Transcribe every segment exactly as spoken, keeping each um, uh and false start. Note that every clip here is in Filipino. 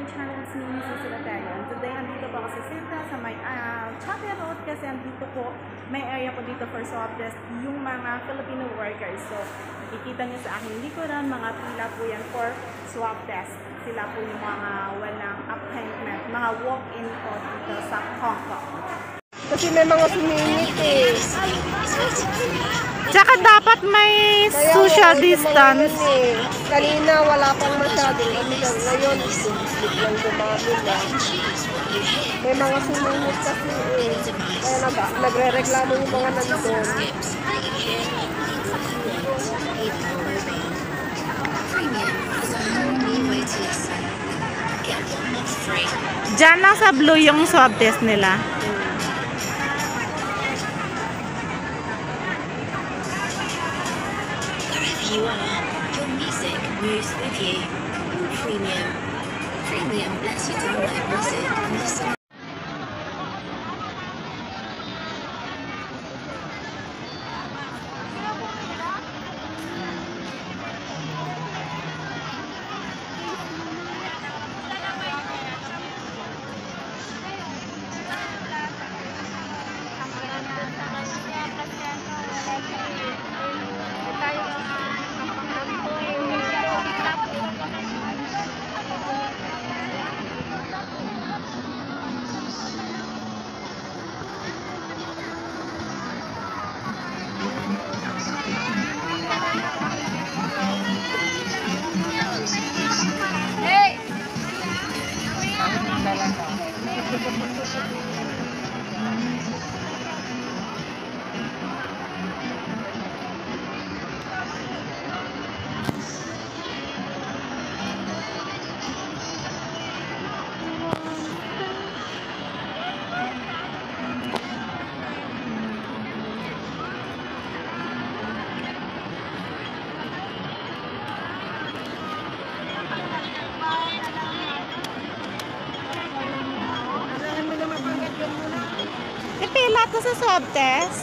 my channel, it's me, Susie Latego. And today, andito po ako sa Sinta, sa may uh, Chapel Road, kasi andito po, may area po dito for swab test, yung mga Filipino workers. So, nakikita niyo sa aking likuran, mga pila po yan for swab test. Sila po yung mga walang appointment, mga walk-in po dito sa Hong Kong. Kasi may mga sumingit eh. Tsaka dapat may Kaya social oo, distance. Eh. Kanina wala pang masyadong amigan. Ngayon, biglang dumami na. May mga sumingit kasi eh. Kaya nag nagre-reklamo yung mga nandun. Diyan lang sa blue yung swab test nila. You are, your music moves with you. Premium. Premium lets you download music and listen. Ipila to sa swab test.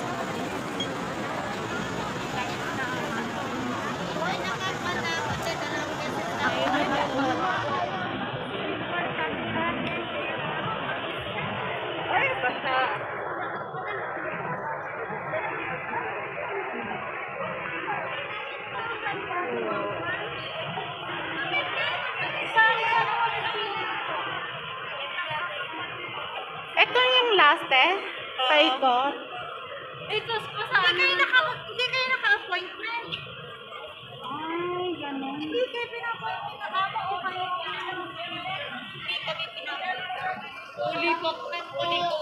Ito yung last eh. Paikot. Ito pa sa Hindi kayo naka hindi kayo naka-appointment. Ay, ganun. Hindi kayo pina-appointment na kama o kayo. Hindi kami pina-appointment. Uli po, uli po.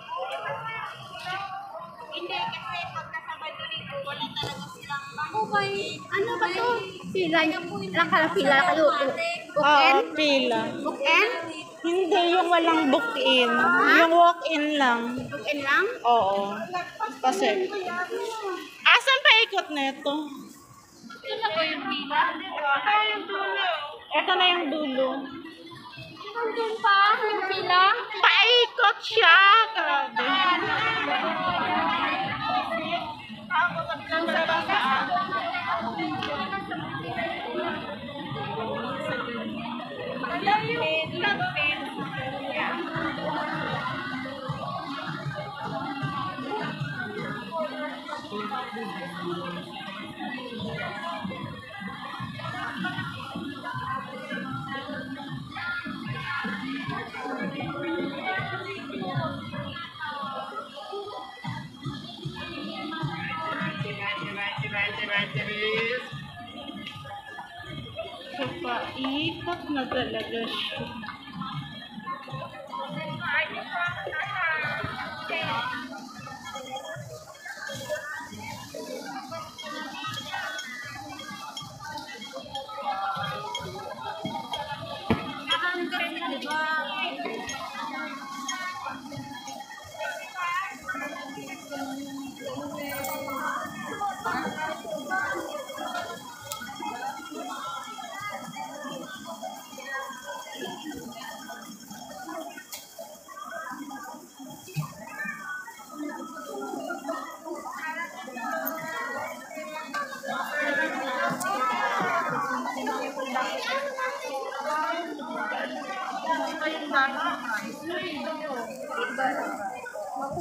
Hindi kasi pag kasabay linggo, wala talaga silang Okay, ano ba to? Pila, nakapila kayo. Oo, pila. Book-in? Hindi yung walang book-in. Yung walk-in lang. Book-in lang? Oo. Kasi, asan pa ikot na ito? Ito na po yung pila. Ito yung dulo. Ito na yung dulo. Nandun pa, yung pila. Paikot siya! Grabe. So, paikot na talaga siya.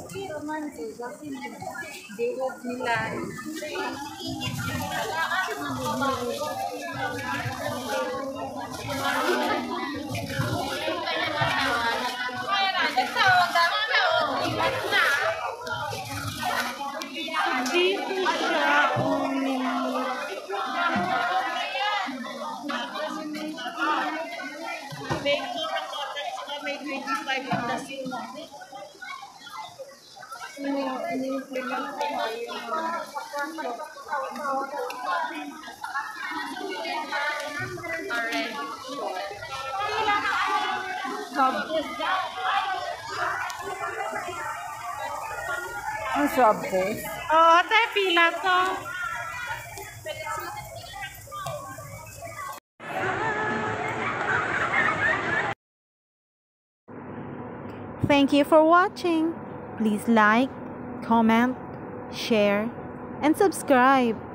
Dito siya uminom. May twenty-five yung dasin mo. Ini-implement ko nga yung Ang swab test. Oo, tayo pila to. Thank you for watching. Please like, comment, share, and subscribe.